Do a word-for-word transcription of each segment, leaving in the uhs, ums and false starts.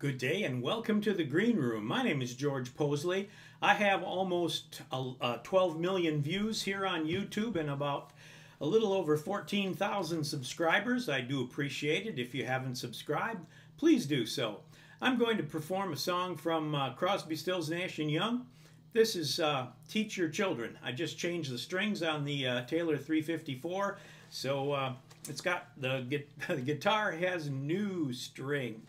Good day and welcome to the Green Room. My name is George Possley. I have almost uh, twelve million views here on YouTube and about a little over fourteen thousand subscribers. I do appreciate it. If you haven't subscribed, please do so. I'm going to perform a song from uh, Crosby, Stills, Nash and Young. This is uh, Teach Your Children. I just changed the strings on the uh, Taylor three fifty-four, so uh, it's got the, the guitar has new string.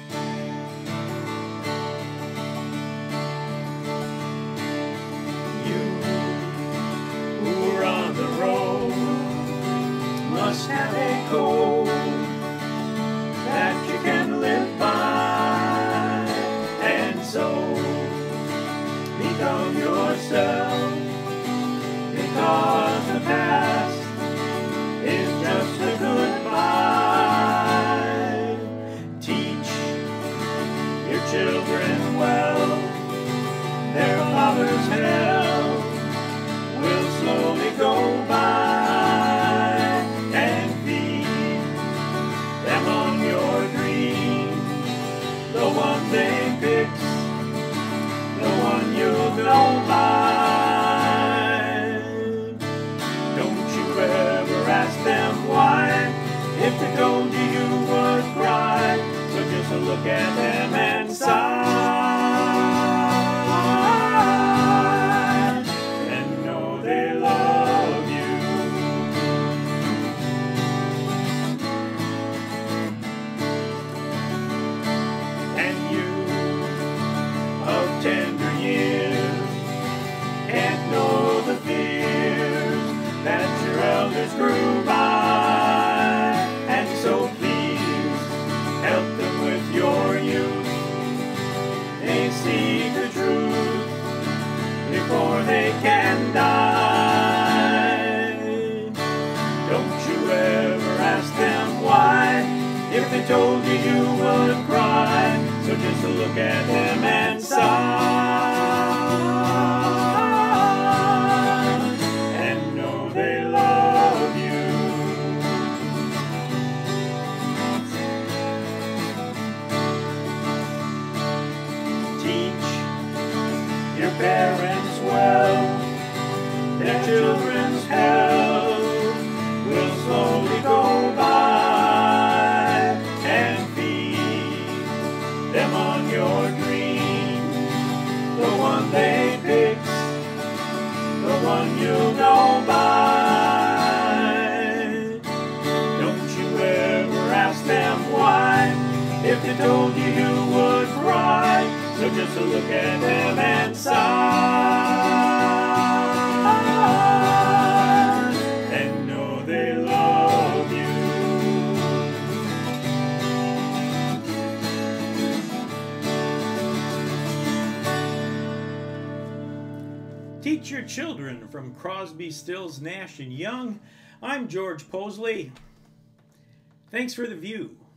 Must have a code that you can live by, and so become yourself, because the past is just a goodbye. Teach your children well, their father's hell will slowly go by. They fix the one you'll go by. Don't you ever ask them why. If they told you, you would cry. So just look at them and sigh, and know they love you. Tender years can't know the fears that your elders grew by, and so please help them with your youth. They seek the truth before they can die. Don't you ever ask them why. If they told you, you would cry. So just look at them and sigh, and know they love you. Teach your parents well, their children's hell will slowly go by. Them on your dream, the one they fix, the one you'll go by. Don't you ever ask them why. If they told you, you would cry. So just look at them and sigh, and know they love you. Teach Your Children from Crosby, Stills, Nash and Young. I'm George Possley. Thanks for the view.